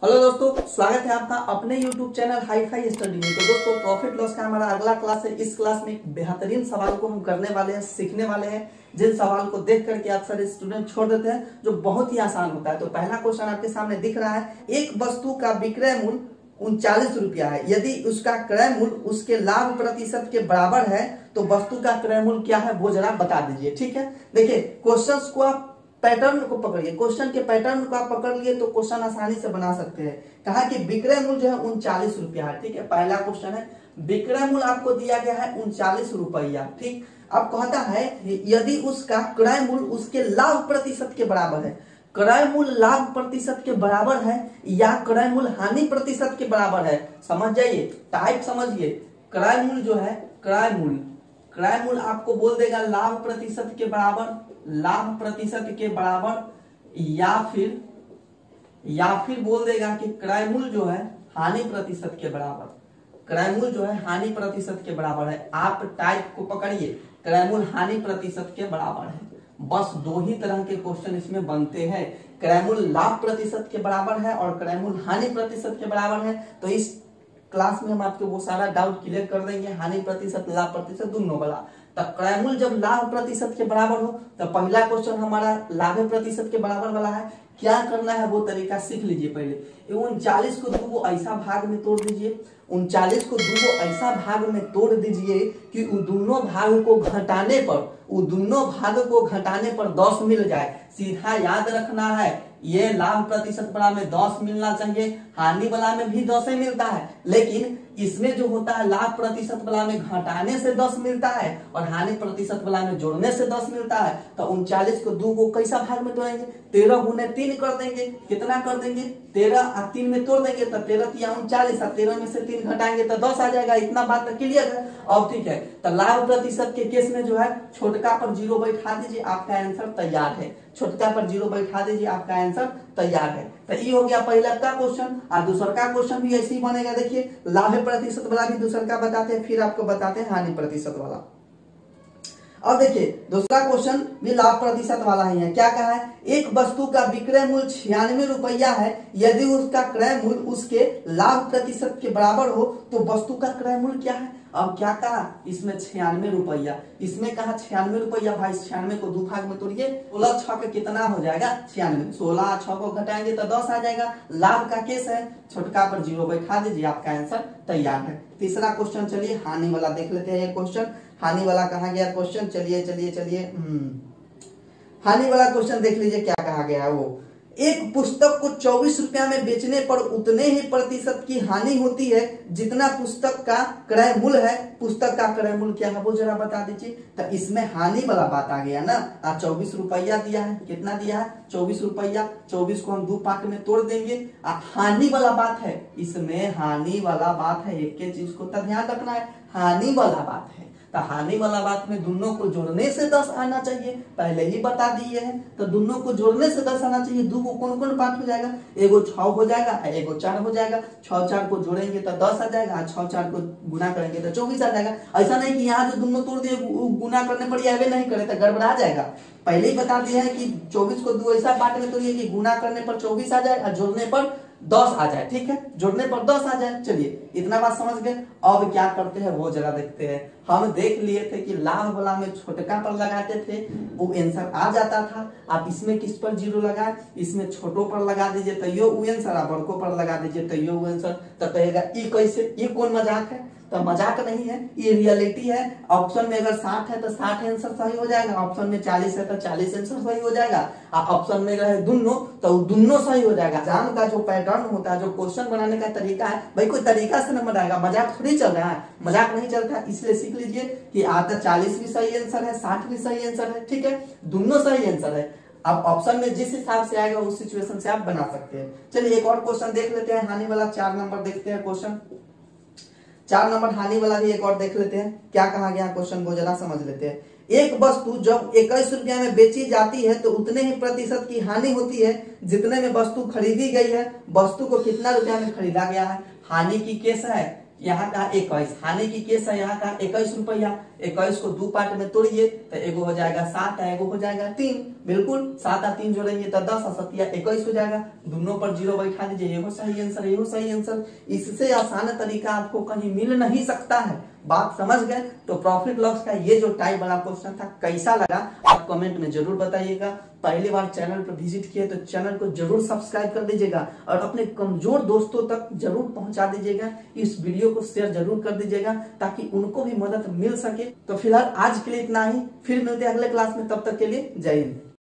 Hello दोस्तों, स्वागत है आपका अपने YouTube channel hi fi study में। तो दोस्तों, प्रॉफिट लॉस का हमारा अगला क्लास है। इस क्लास में एक बेहतरीन सवाल को हम करने वाले हैं, सीखने वाले हैं, जिन सवाल को देख करके अक्सर स्टूडेंट छोड़ देते हैं, जो बहुत ही आसान होता है। तो पहला क्वेश्चन आपके सामने दिख रहा है, एक वस्तु का विक्रय मूल्य 39 रुपया है। यदि उसका क्रय मूल्य उसके लाभ प्रतिशत के बराबर है तो वस्तु का क्रय मूल्य क्या है, वो जरा बता दीजिए। ठीक है, देखिए क्वेश्चन को आप पैटर्न को पकड़िए, क्वेश्चन के पैटर्न को आप पकड़ लिए तो क्वेश्चन आसानी से बना सकते हैं। कहा कि विक्रय मूल्य जो है 39 रुपया है। ठीक है, पहला क्वेश्चन है, विक्रय मूल्य आपको दिया गया है 39 रुपया। ठीक, अब कहता है यदि उसका क्रय मूल्य उसके लाभ प्रतिशत के बराबर है। क्रय मूल्य लाभ प्रतिशत के बराबर है या क्रय मूल्य हानि प्रतिशत के बराबर है, समझ जाइए, टाइप समझिए। क्रय मूल्य जो है, क्रय मूल्य आपको बोल देगा लाभ प्रतिशत के बराबर, लाभ प्रतिशत के बराबर, या फिर बोल देगा कि क्रय मूल्य जो है हानि प्रतिशत के बराबर। क्रय मूल्य जो है हानि प्रतिशत के बराबर है। आप टाइप को पकड़िए, क्रय मूल्य हानि प्रतिशत के बराबर है। बस दो ही तरह के क्वेश्चन इसमें बनते हैं, क्रय मूल्य लाभ प्रतिशत के बराबर है और क्रय मूल्य हानि प्रतिशत के बराबर है। तो इस क्लास में हम आपको वो सारा डाउट क्लियर कर देंगे, हानि प्रतिशत लाभ प्रतिशत दोनों वाला। तब क्रय मूल्य जब लाभ प्रतिशत के बराबर हो तो पहला क्वेश्चन हमारा लाभ प्रतिशत के बराबर वाला है। क्या करना है वो तरीका सीख लीजिए। पहले 39 को दो ऐसा भाग में तोड़ दीजिए, 39 को दो ऐसा भाग में तोड़ दीजिए कि उन दोनों भाग को घटाने पर 10 मिल जाए। सीधा याद रखना है, ये लाभ प्रतिशत वाला में 10 मिलना चाहिए, हानि वाला में भी 10 ही मिलता है, लेकिन इसमें जो होता है लाभ प्रतिशत वाला में घटाने से 10 मिलता है और हानि प्रतिशत वाला में जोड़ने से 10 मिलता है। तो 39 को 2 को कैसा भाग में तोड़ेंगे, 13 गुने 3 कर देंगे। कितना कर देंगे, 13 और 3 में तोड़ देंगे तो 13 या 39, और 13 में से 3 घटाएंगे तो 10 आ जाएगा। इतना बात तो क्लियर है। अब ठीक है, तो लाभ प्रतिशत के केस में जो है छोटका पर 0 बैठा दीजिए, आपका आंसर तैयार है। छोटका पर 0 बैठा दीजिए, आपका आंसर तैयार है। तो ये हो गया पहला का क्वेश्चन। और दूसरा का क्वेश्चन भी ऐसे ही बनेगा। देखिए, लाभ प्रतिशत वाला भी दूसरा का बताते हैं, फिर आपको बताते हैं हानि प्रतिशत वाला। अब देखिए दूसरा क्वेश्चन भी लाभ प्रतिशत वाला ही है। क्या कहा है, एक वस्तु का विक्रय मूल्य 96 रुपया है। यदि उसका क्रय मूल्य उसके लाभ प्रतिशत के बराबर हो तो वस्तु का क्रय मूल्य क्या है। अब क्या कहा, इसमें 96 रुपया, इसमें कहा 96 रुपया। भाई 96 को 2 भाग में तोड़िए, 16 6 का कितना हो जाएगा 96, 16 6 को घटाएंगे तो 10 आ जाएगा। लाभ का केस है, छोटका पर 0 बैठा दीजिए, आपका आंसर तैयार है। तीसरा क्वेश्चन चलिए हानि वाला देख लेते हैं। ये क्वेश्चन हानि वाला कहा गया क्वेश्चन, चलिए हानि वाला क्वेश्चन देख लीजिए क्या कहा गया है। वो एक पुस्तक को 24 रुपया में बेचने पर उतने ही प्रतिशत की हानि होती है जितना पुस्तक का क्रय मूल्य है। पुस्तक का क्रय मूल्य क्या है वो जरा बता दीजिए। तो इसमें हानि वाला बात आ गया ना। 24 रुपया दिया है, कितना दिया है 24 रुपया। 24 को हम 2 पार्ट में तोड़ देंगे। हानि वाला बात है, इसमें हानि वाला बात है, एक चीज को तो ध्यान रखना है, हानि वाला बात है। तो हानि वाला बात में दोनों को जोड़ने से 10 आना चाहिए, पहले ही बता दिए हैं। तो दोनों को जोड़ने से 10 आना चाहिए। 2 को कौन कौन पार्ट हो जाएगा, एगो 6 हो जाएगा, एगो 4 हो जाएगा। 6 4 को जोड़ेंगे तो 10 आ जाएगा, 6 4 को गुना करेंगे तो 24 आ जाएगा। ऐसा नहीं कि यहाँ जो दोनों तोड़ दिए गुना करने पर ये नहीं करे तो गड़बड़ा जाएगा। पहले ही बता दिया है कि 24 को 2 ऐसा पार्ट में तोड़िए कि गुना करने पर 24 आ जाए और जोड़ने पर 10 आ जाए। ठीक है, जोड़ने पर 10 आ जाए। चलिए इतना बात समझ गए। अब क्या करते हैं वो जरा देखते हैं। हम देख लिए थे कि लाभ वाला में छोटका पर लगाते थे, वो आंसर आ जाता था। आप इसमें किस पर 0 लगाए, इसमें छोटों पर लगा दीजिए तो यो आंसर, आप बड़कों पर लगा दीजिए तो यो आंसर। तो कहेगा ये कैसे, ये कौन मजाक है। तो मजाक नहीं है, ये रियलिटी है। ऑप्शन में अगर 60 है तो 60 आंसर सही हो जाएगा, ऑप्शन में 40 है तो 40 आंसर सही हो जाएगा, ऑप्शन में रहे दोनों तो दोनों सही हो जाएगा। एग्जाम का जो पैटर्न होता है, जो क्वेश्चन बनाने का तरीका है, भाई कोई तरीका से न बनाएगा, मजाक थोड़ी चल रहा है, मजाक नहीं चलता। इसलिए सीख लीजिए कि आता 40 भी सही आंसर है, 60 भी सही आंसर है। ठीक है, दोनों सही आंसर है। अब ऑप्शन में जिस हिसाब से आएगा उस सिचुएशन से आप बना सकते हैं। चलिए एक और क्वेश्चन देख लेते हैं, हानि वाला 4 नंबर देखते हैं क्वेश्चन। 4 नंबर हानि वाला भी एक और देख लेते हैं, क्या कहा गया क्वेश्चन को जरा समझ लेते हैं। एक वस्तु जब 21 रुपया में बेची जाती है तो उतने ही प्रतिशत की हानि होती है जितने में वस्तु खरीदी गई है। वस्तु को कितना रुपया में खरीदा गया है। हानि की केस है, यहाँ का 21, हानि की केस है यहाँ का 21 रुपया। 21 को 2 पार्ट में तोड़िए तो एगो हो जाएगा 7 है, एगो हो जाएगा 3। बिल्कुल 7 और 3 जोड़ेंगे तो 10 और 7 21 हो जाएगा। दोनों पर 0 बैठा दीजिए, ये हो सही आंसर, ये हो सही आंसर। इससे आसान तरीका आपको कहीं मिल नहीं सकता है। बात समझ गए? तो प्रॉफिट लॉस का ये जो टाइप वाला क्वेश्चन था कैसा लगा आप कमेंट में जरूर बताइएगा। पहली बार चैनल पर विजिट किए तो चैनल को जरूर सब्सक्राइब कर दीजिएगा और अपने कमजोर दोस्तों तक जरूर पहुंचा दीजिएगा। इस वीडियो को शेयर जरूर कर दीजिएगा ताकि उनको भी मदद मिल सके। तो फिलहाल आज के लिए इतना ही, फिर मिलते हैं अगले क्लास में, तब तक के लिए जय हिंद।